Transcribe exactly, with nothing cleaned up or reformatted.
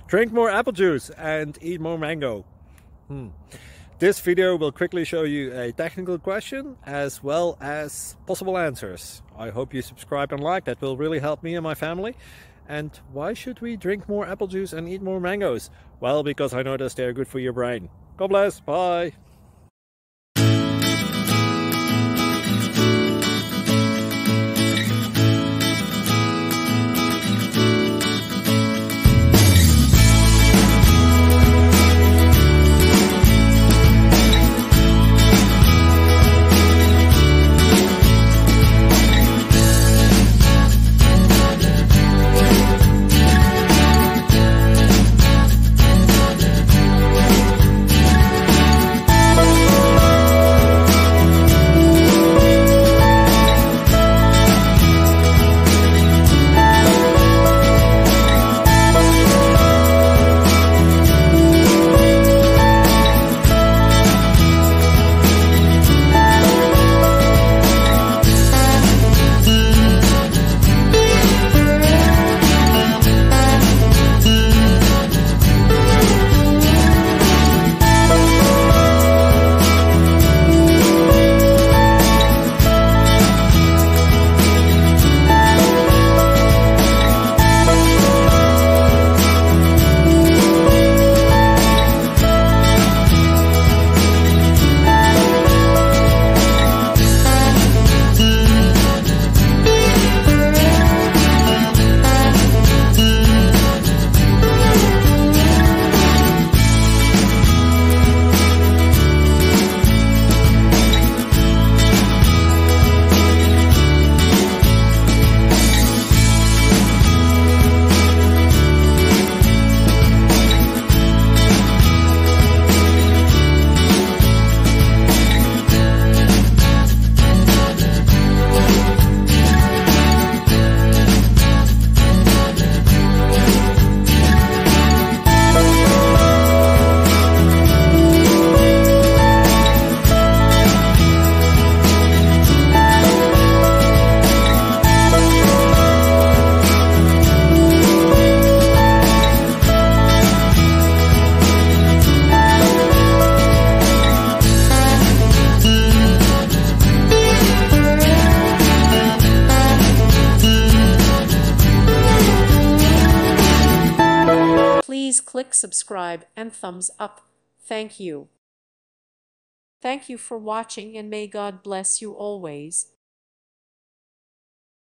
Drink more apple juice and eat more mango. Hmm. This video will quickly show you a technical question as well as possible answers. I hope you subscribe and like, that will really help me and my family. And why should we drink more apple juice and eat more mangoes? Well, because I noticed they're good for your brain. God bless, bye! Please click subscribe and thumbs up. Thank you. Thank you for watching, and may God bless you always.